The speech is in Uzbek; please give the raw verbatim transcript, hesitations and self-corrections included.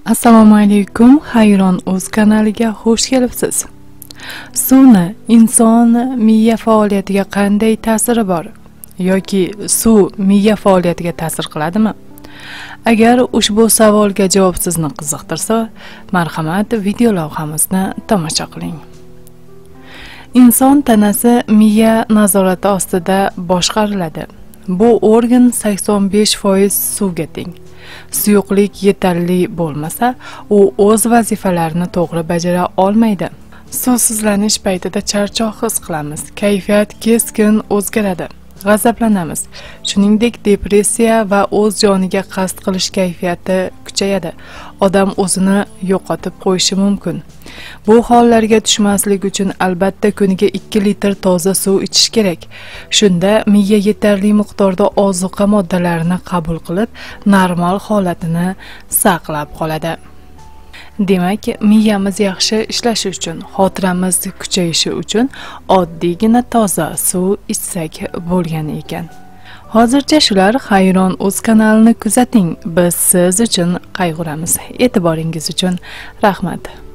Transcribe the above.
Assalomu alaykum, Hayron o'z kanaliga xush kelibsiz. Suvni inson miya faoliyatiga qanday ta'siri bor yoki suv miya faoliyatiga ta'sir qiladimi? Agar ushbu savolga javob sizni qiziqtirsa, marhamat video lavhamizni tomosha qiling. Inson tanasi miya nazorati ostida boshqariladi. Bu organ sakson besh foiz suvga teng. Suyuqlik yetarli bo'lmasa, u o'z vazifalarini to'g'ri bajara olmaydi. Suvsizlanish paytida charchoq his qilamiz, kayfiyat keskin o'zgaradi, g'azablanamiz. Shuningdek, depressiya va o'z joniga qasd qilish kayfiyati kuchayadi. Odam o'zini yo'qotib qo'yishi mumkin. Bu hollarga tushmaslik uchun albatta kuniga ikki litr toza suv ichish kerak. Shunda miya yetarli miqdorda ozuqa moddalarini qabul qilib, normal holatini saqlab qoladi. Demak, miyamiz yaxshi ishlashi uchun, xotiramiz kuchayishi uchun oddiygina toza suv ichsak bo'lgani ekan. Hozircha shular. Hayron o'z kanalini kuzating. Biz siz uchun qayg'uramiz. E'tiboringiz uchun rahmat.